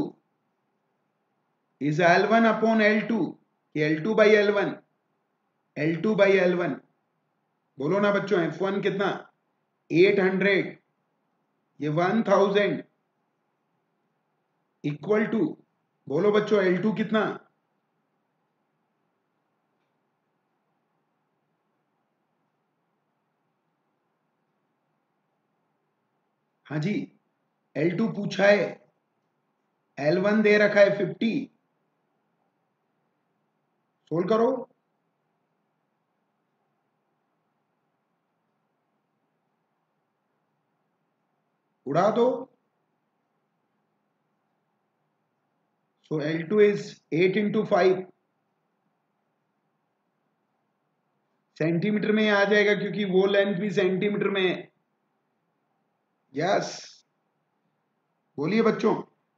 is L one upon L two, L two by L one, L two by L one. बोलो ना बच्चों, एफ वन कितना? एट हंड्रेड, ये वन थाउजेंड, इक्वल टू, बोलो बच्चों एल टू कितना? हाँ जी, एल टू पूछा है, एल वन दे रखा है फिफ्टी। सोल्व करो, उड़ा दो। So L two is eight into five, centimetre में आ जाएगा क्योंकि वो लेंथ भी सेंटीमीटर में है। यस, बोलिए बच्चों।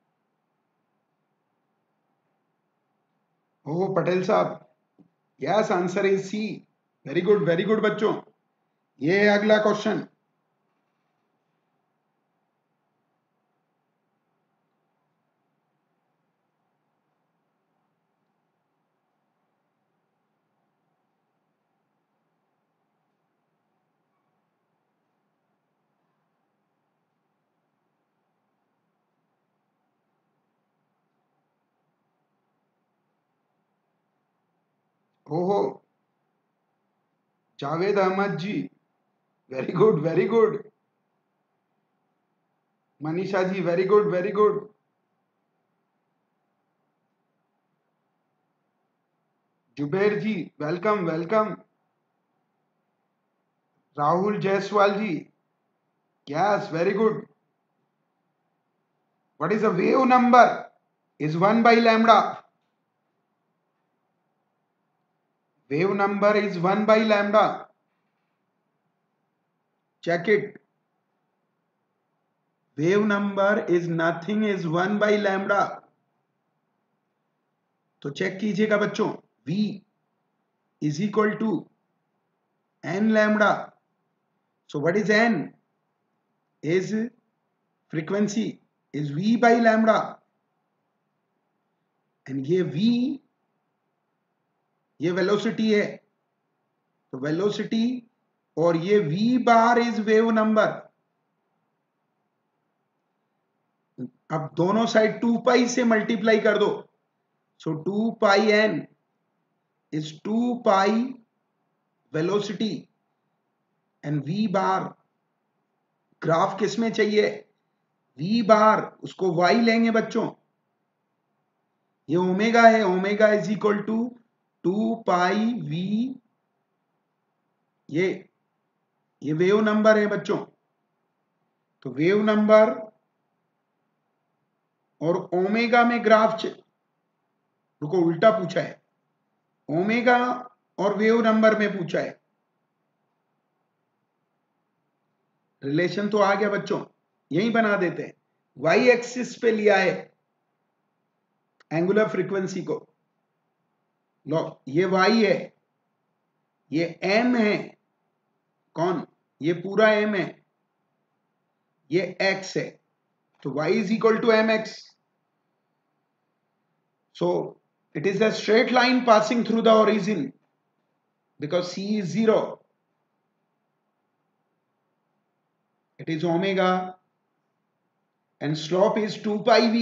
ओ पटेल साहब, yes answer is C, very good very good बच्चों। ये है अगला क्वेश्चन। ओहो, Javed Ahmed ji, very good very good. Manisha ji, very good very good. Zuber ji, welcome welcome. Rahul Jaiswal ji, yes very good. What is a wave number? Is one by lambda. Wave number is one by lambda. Check it. Wave number is nothing is one by lambda. तो चेक कीजिएगा बच्चों, V is equal to n lambda. So what is n? Is frequency is V by lambda. And ये V, ये velocity है, तो velocity और ये V bar is wave number. अब दोनों साइड टू पाई से मल्टीप्लाई कर दो, so two pi N is two pi velocity and V bar. Graph किसमें चाहिए? वी बार, उसको वाई लेंगे बच्चों। ये ओमेगा है, omega is equal to two pi V, ये ये वेव नंबर है बच्चों। तो वेव नंबर और ओमेगा में ग्राफ, रुको उल्टा पूछा है, ओमेगा और वेव नंबर में पूछा है। रिलेशन तो आ गया बच्चों, यही बना देते हैं। वाई एक्सिस पे लिया है एंगुलर फ्रीक्वेंसी को, लो ये वाई है, ये एम है, कौन? ये पूरा एम है, ये एक्स है, तो y is equal to mx. So it is a straight line passing through the origin because c is zero. It is omega and slope is two pi v.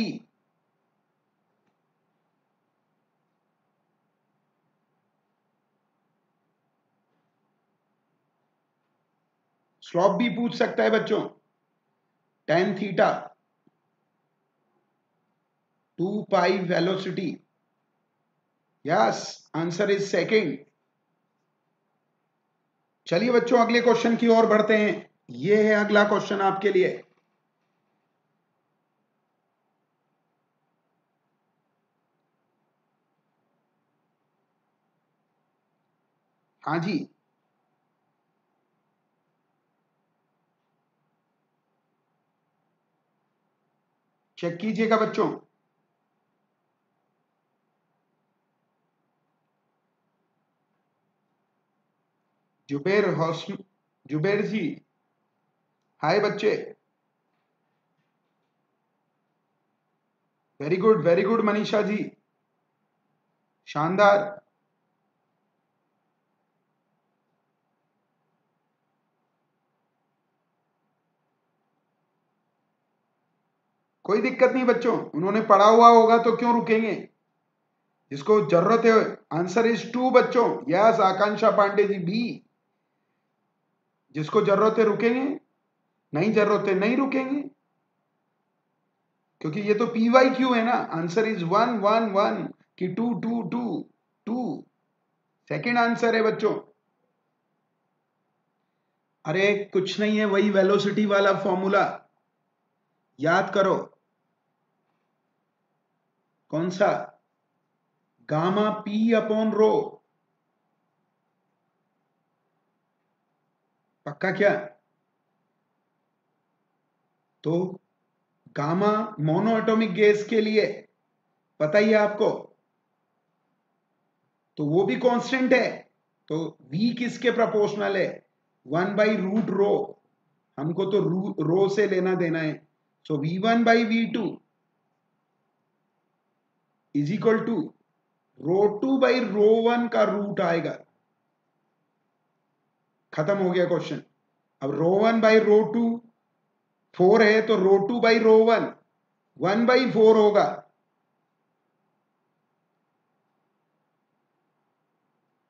Slope भी पूछ सकता है बच्चों, tan theta, two pi velocity. Yes, answer is second. चलिए बच्चों अगले क्वेश्चन की ओर बढ़ते हैं। ये है अगला क्वेश्चन आपके लिए। हाँ जी, चेक कीजिएगा बच्चों। जुबेर हौस जुबेर जी, हाय बच्चे, very good very good. Manisha ji, शानदार। कोई दिक्कत नहीं बच्चों, उन्होंने पढ़ा हुआ होगा तो क्यों रुकेंगे, जिसको जरूरत है। आंसर इज टू बच्चों। यस आकांक्षा पांडे जी बी, जिसको जरूरत है रुकेंगे, नहीं जरूरत है नहीं रुकेंगे, क्योंकि ये तो पी वाई क्यू है ना। Answer is one one one की two two two two, second answer है बच्चों। अरे कुछ नहीं है, वही वेलोसिटी वाला फॉर्मूला याद करो। कौन सा? Gamma P upon rho. पक्का क्या? तो गामा मोनो एटॉमिक गैस के लिए पता ही है आपको, तो वो भी कांस्टेंट है। तो v किसके प्रोपोर्शनल है? One by root rho. हमको तो रू रो से लेना देना है। So V one by V two is equal to rho two by rho one का रूट आएगा। खत्म हो गया क्वेश्चन। अब rho one by rho two four है, तो rho two by rho one one by four होगा।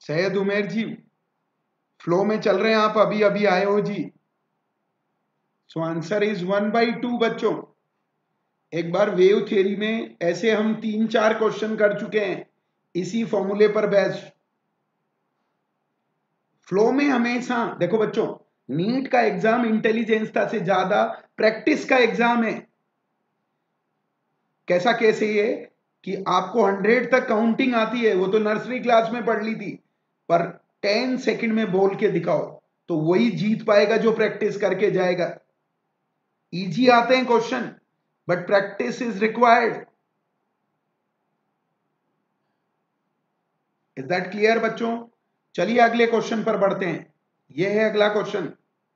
सैयद उमेर जी, फ्लो में चल रहे हैं आप, अभी अभी आए हो जी। So answer is one by two बच्चों। एक बार वेव थ्योरी में ऐसे हम तीन चार क्वेश्चन कर चुके हैं इसी फॉर्मूले पर बेस्ड। फ्लो में हमेशा देखो बच्चों, नीट का एग्जाम इंटेलिजेंस था से ज्यादा प्रैक्टिस का एग्जाम है। कैसा कैसे ये कि आपको हंड्रेड तक काउंटिंग आती है, वो तो नर्सरी क्लास में पढ़ ली थी, पर टेन सेकंड में बोल के दिखाओ तो वही जीत पाएगा जो प्रैक्टिस करके जाएगा। इजी आते हैं question, but practice is required. Is that clear बच्चों? चलिए अगले क्वेश्चन पर बढ़ते हैं। यह है अगला क्वेश्चन।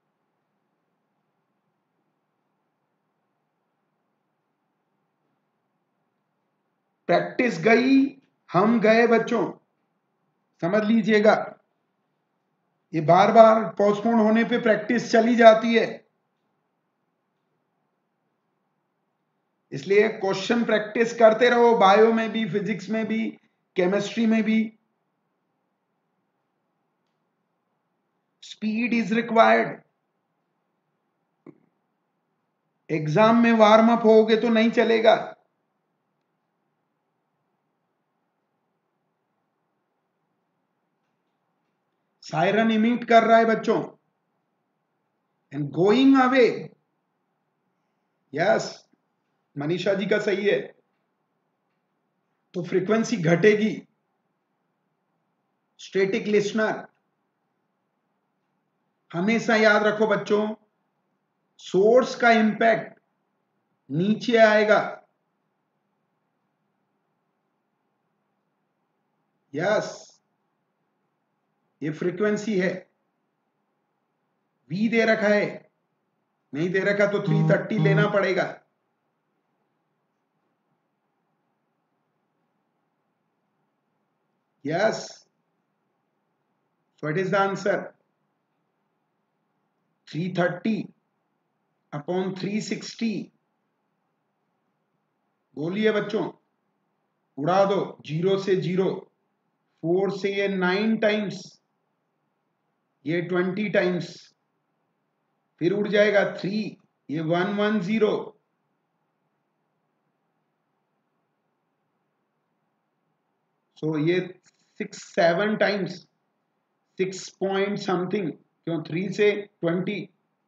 प्रैक्टिस गई, हम गए बच्चों, समझ लीजिएगा। ये बार बार पोस्टपोन होने पे प्रैक्टिस चली जाती है, इसलिए क्वेश्चन प्रैक्टिस करते रहो, बायो में भी, फिजिक्स में भी, केमिस्ट्री में भी। Speed is required. एग्जाम में वार्म अप होगे तो नहीं चलेगा। सायरन इमिट कर रहा है बच्चों एंड गोइंग अवे। यस, मनीषा जी का सही है, तो फ्रीक्वेंसी घटेगी। स्टैटिक लिसनर, हमेशा याद रखो बच्चों, सोर्स का इंपैक्ट नीचे आएगा। यस, ये फ्रीक्वेंसी है। वी दे रखा है, नहीं दे रखा तो थ्री थर्टी लेना पड़ेगा। Yes, what is the answer? Three thirty upon three sixty. बोलिए बच्चों, उड़ा दो, जीरो से जीरो, फोर से ये नाइन टाइम्स, ये ट्वेंटी टाइम्स, फिर उड़ जाएगा थ्री, ये वन वन जीरो, सो ये six seven times, six point something, क्यों थ्री से ट्वेंटी,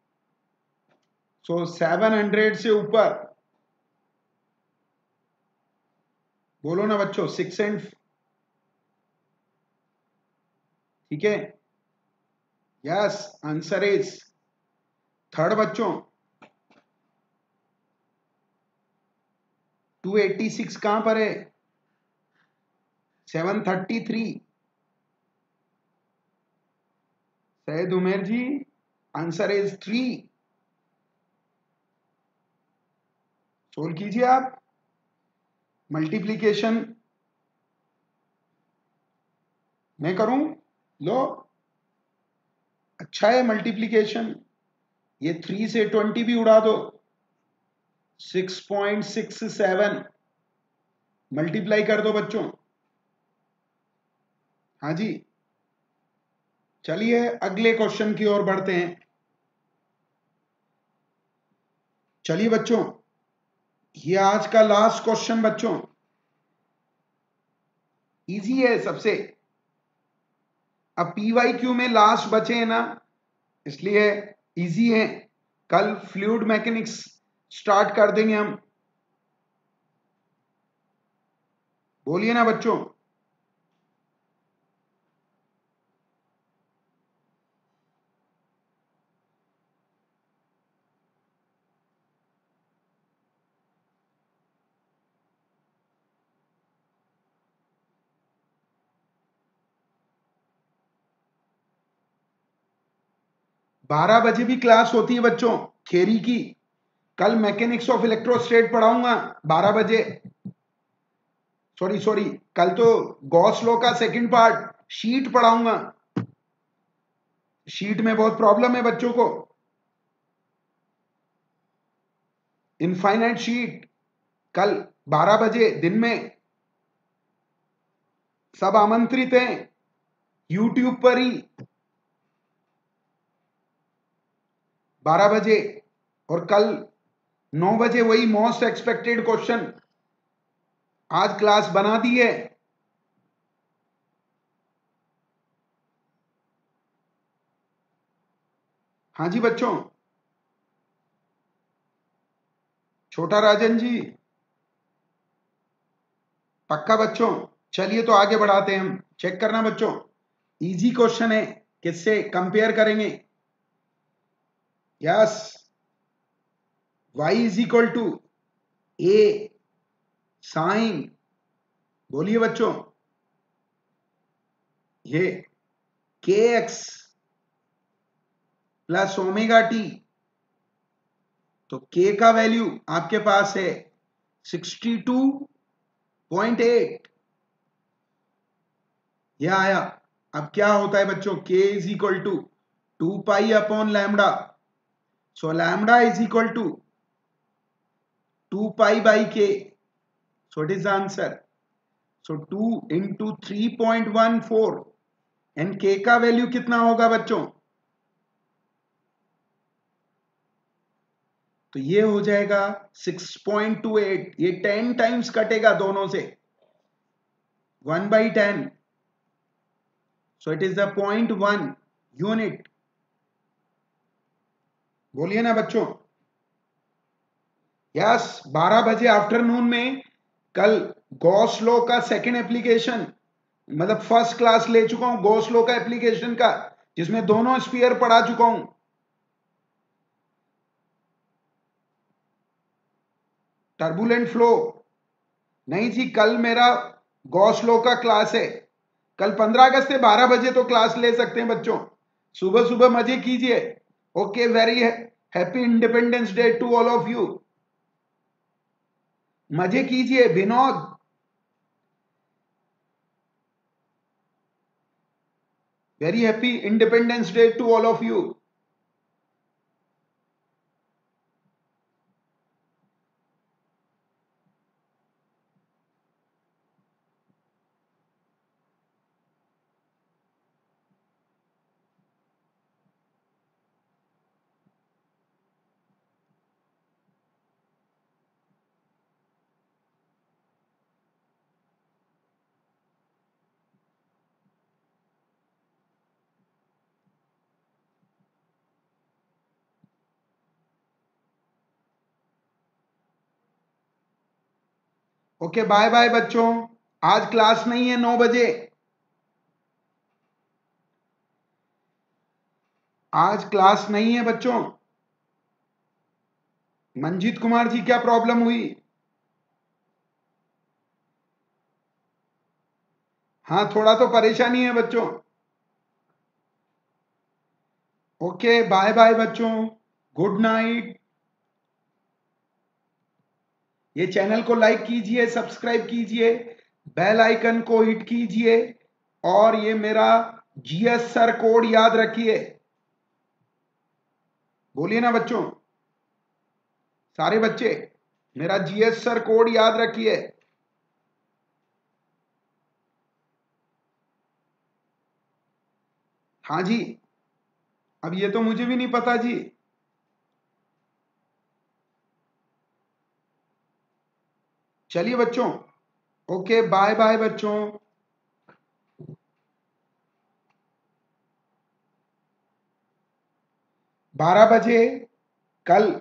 सो सेवन हंड्रेड से ऊपर। बोलो ना बच्चों, सिक्स एंड, ठीक है। यस, आंसर इज थर्ड बच्चों। टू एटी सिक्स कहां पर है? Seven thirty three. Syed Umer ji, answer is three. Solve कीजिए आप। मल्टीप्लीकेशन मैं करूं? लो, अच्छा है मल्टीप्लीकेशन। ये थ्री से ट्वेंटी भी उड़ा दो, six point six seven multiply कर दो बच्चों। हाँ जी, चलिए अगले क्वेश्चन की ओर बढ़ते हैं। चलिए बच्चों, ये आज का लास्ट क्वेश्चन बच्चों, इजी है सबसे। अब पीवाई क्यू में लास्ट बचे हैं ना, इसलिए इजी है। कल फ्लूइड मैकेनिक्स स्टार्ट कर देंगे हम। बोलिए ना बच्चों। बारह बजे भी क्लास होती है बच्चों थ्योरी की। कल मैकेनिक्स ऑफ इलेक्ट्रोस्टेट पढ़ाऊंगा बारह बजे। सॉरी सॉरी, कल तो गॉस लॉ का सेकंड पार्ट शीट पढ़ाऊंगा। शीट में बहुत प्रॉब्लम है बच्चों को। इनफाइनाइट शीट कल बारह बजे दिन में। सब आमंत्रित हैं, यूट्यूब पर ही बारह बजे, और कल नौ बजे वही मोस्ट एक्सपेक्टेड क्वेश्चन आज क्लास बना दी है। हाँ जी बच्चों, छोटा राजन जी, पक्का बच्चों। चलिए तो आगे बढ़ाते हैं, हम चेक करना बच्चों, इजी क्वेश्चन है, किससे कंपेयर करेंगे। Yes, y is equal to A sine, बोलिए बच्चों, ये के एक्स प्लस ओमेगा टी, तो k का वैल्यू आपके पास है सिक्सटी टू पॉइंट एट, यह आया। अब क्या होता है बच्चों, k is equal to two pi upon lambda, so lambda is equal to two pi by k, so it is answer. So two into three point one four, and k का वैल्यू कितना होगा बच्चों, तो ये हो जाएगा सिक्स पॉइंट टू एट, ये टेन टाइम्स कटेगा दोनों से, one by ten, so it is the point one unit, बोलिए ना बच्चों। यस, बारह बजे आफ्टरनून में कल गॉस लॉ का सेकंड एप्लीकेशन, मतलब फर्स्ट क्लास ले चुका हूं गॉस लॉ का एप्लीकेशन का, जिसमें दोनों स्फीयर पढ़ा चुका हूं। टर्बुलेंट फ्लो नहीं जी, कल मेरा गॉस लॉ का क्लास है, कल पंद्रह अगस्त से बारह बजे तो क्लास ले सकते हैं बच्चों, सुबह सुबह मजे कीजिए। Okay, very happy Independence Day to all of you, मजे कीजिए। Vinod, very happy Independence Day to all of you. Okay, bye bye बच्चों, आज क्लास नहीं है नौ बजे, आज क्लास नहीं है बच्चों। मंजीत कुमार जी, क्या प्रॉब्लम हुई? हाँ, थोड़ा तो परेशानी है बच्चों। ओके, बाय बाय बच्चों, गुड नाइट। ये चैनल को लाइक कीजिए, सब्सक्राइब कीजिए, बेल आइकन को हिट कीजिए, और ये मेरा जीएस सर कोड याद रखिए, बोलिए ना बच्चों, सारे बच्चे मेरा जीएस सर कोड याद रखिए। हाँ जी, अब ये तो मुझे भी नहीं पता जी। चलिए बच्चों, ओके, बाय बाय बच्चों। बारह बजे कल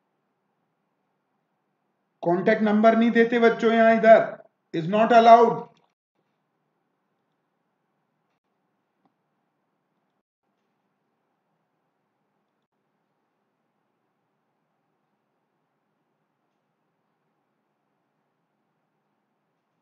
कॉन्टेक्ट नंबर नहीं देते बच्चों, यहां इधर इज नॉट अलाउड।